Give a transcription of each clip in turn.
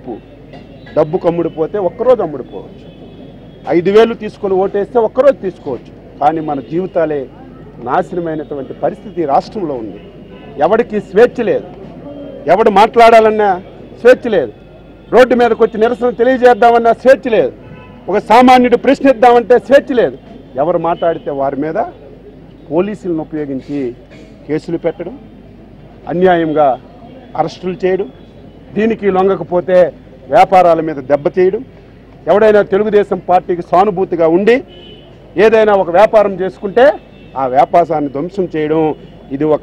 డబ్బు డబ్బుకు అమ్ముడిపోతే ఒక్కరోజు అమ్ముడిపోవచ్చు. 5,000 తీసుకొని ఓటేస్తే ఒక్కరోజు తీసుకోవచ్చు. కానీ మన జీవితాలే నాశనమైనటువంటి పరిస్థితి రాష్ట్రంలో ఉంది. ఎవరికి స్వేచ్ఛ లేదు, ఎవడు మాట్లాడాలన్నా స్వేచ్ఛ లేదు, రోడ్డు మీదకి వచ్చి నిరసన తెలియజేద్దామన్నా స్వేచ్ఛ లేదు, ఒక సామాన్యుడు ప్రశ్నిద్దామంటే స్వేచ్ఛ లేదు. ఎవరు మాట్లాడితే వారి మీద పోలీసులను ఉపయోగించి కేసులు పెట్టడం, అన్యాయంగా అరెస్టులు చేయడం, దీనికి లొంగకపోతే వ్యాపారాల మీద దెబ్బతీయడం, ఎవడైనా తెలుగుదేశం పార్టీకి సానుభూతిగా ఉండి ఏదైనా ఒక వ్యాపారం చేసుకుంటే ఆ వ్యాపారాన్ని ధ్వంసం చేయడం, ఇది ఒక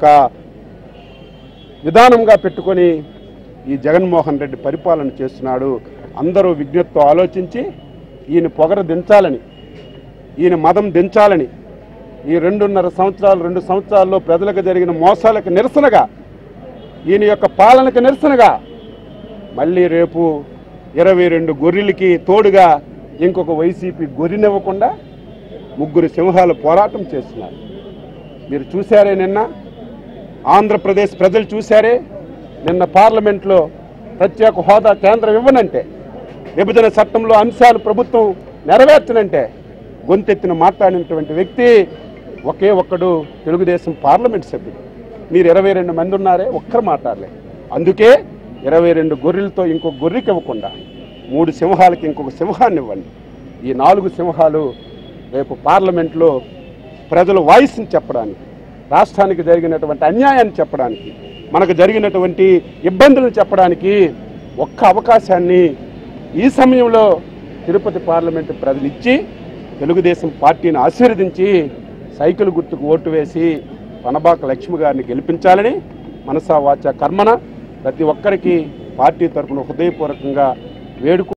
విధానంగా పెట్టుకొని ఈ జగన్మోహన్ రెడ్డి పరిపాలన చేస్తున్నాడు. అందరూ విజ్ఞతతో ఆలోచించి ఈయన పొగర దించాలని, ఈయన మదం దించాలని, ఈ 2 సంవత్సరాల్లో ప్రజలకు జరిగిన మోసాలకు నిరసనగా, ఈయన యొక్క పాలనకు నిరసనగా మళ్ళీ రేపు 22 గొర్రెలకి తోడుగా ఇంకొక వైసీపీ గొర్రెనివ్వకుండా 3 సింహాలు పోరాటం చేస్తున్నారు. మీరు చూశారే, నిన్న ఆంధ్రప్రదేశ్ ప్రజలు చూశారే, నిన్న పార్లమెంట్లో ప్రత్యేక హోదా కేంద్రం ఇవ్వనంటే, విభజన చట్టంలో అంశాలు ప్రభుత్వం నెరవేర్చనంటే గొంతెత్తిన మాట్లాడినటువంటి వ్యక్తి ఒకే ఒక్కడు తెలుగుదేశం పార్లమెంట్ సభ్యుడు. మీరు 22 మంది ఉన్నారే, ఒక్కరు మాట్లాడలే. అందుకే 22 గొర్రెలతో ఇంకొక గొర్రెకి ఇవ్వకుండా 3 సింహాలకి ఇంకొక సింహాన్ని ఇవ్వండి. ఈ 4 సింహాలు రేపు పార్లమెంట్లో ప్రజల వాయిస్ని చెప్పడానికి, రాష్ట్రానికి జరిగినటువంటి అన్యాయాన్ని చెప్పడానికి, మనకు జరిగినటువంటి ఇబ్బందులను చెప్పడానికి ఒక్క అవకాశాన్ని ఈ సమయంలో తిరుపతి పార్లమెంటు ప్రజలు ఇచ్చి తెలుగుదేశం పార్టీని ఆశీర్వదించి సైకిల్ గుర్తుకు ఓటు వేసి పనబాక లక్ష్మి గారిని గెలిపించాలని మనసా వాచా కర్మన ప్రతి ఒక్కరికి పార్టీ తరఫున హృదయపూర్వకంగా వేడుకు